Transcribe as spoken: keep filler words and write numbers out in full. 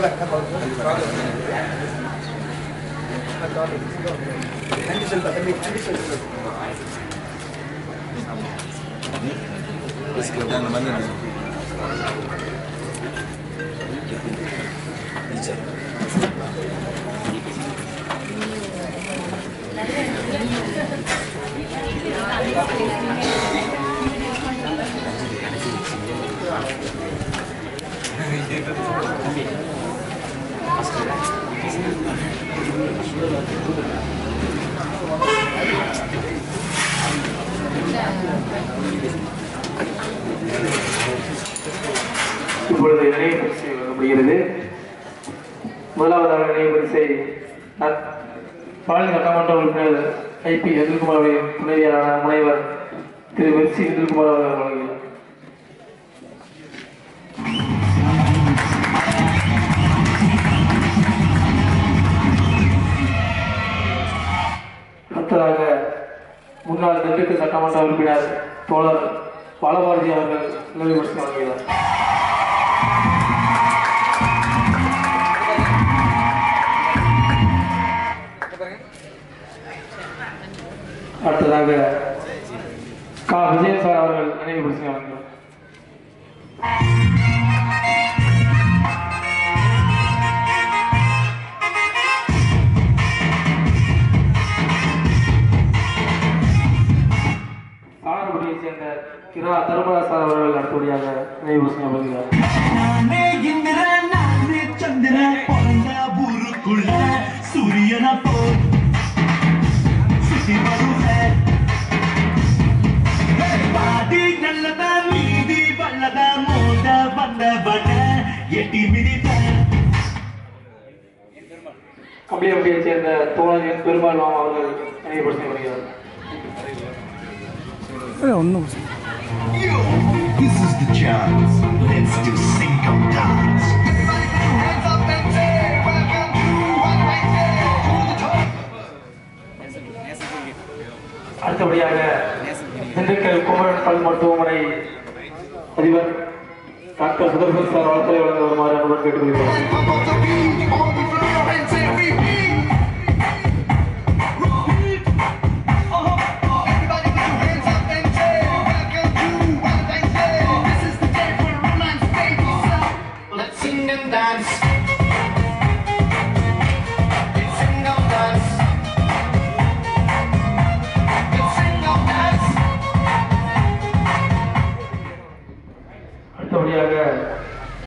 இப்பொழுது நினைவு பரிசை வழங்கப்படுகிறது. முதலாவதாக நினைவு பரிசை பழனி சட்டமன்ற உறுப்பினர் ஐ பி செந்தில்குமார் அவர்களின் துணைவியரான முனைவர் திரு மெர்சி செந்தில்குமார் அவர்கள் வழங்குகிறார். அடுத்ததாக முன்னாள் திண்டுக்கல் சட்டமன்ற உறுப்பினர் தோழர் பாலபாரதி அவர்கள் நினைவு பரிசை வழங்குகிறார். அடுத்ததாக கா விஜயன் சார் அவர்கள் நினைவு பரிசை வழங்குகிறார். சாணர்படியை சேர்ந்த கிரா தர்மராஜ் சார் அவர்கள் அடுத்தபடியாக நினைவு பரிசை வழங்குகிறார். கம்பியப்பட்டியை சேர்ந்த தோழர் என் பெருமாள் மாமா அவர்கள் நினைவுபடுத்தி வருகிறார். This is the chance. Let's do sync up dance. அடுத்தபடியாக திண்டுக்கல் குமரன் பல் மருத்துவமனை அதிபர் டாக்டர் சுதர்சன் சார் வாழ்த்துறை வழங்க வருமாறு அன்புடன் கேட்டுக்கொள்கிறோம். அடுத்தபடியாக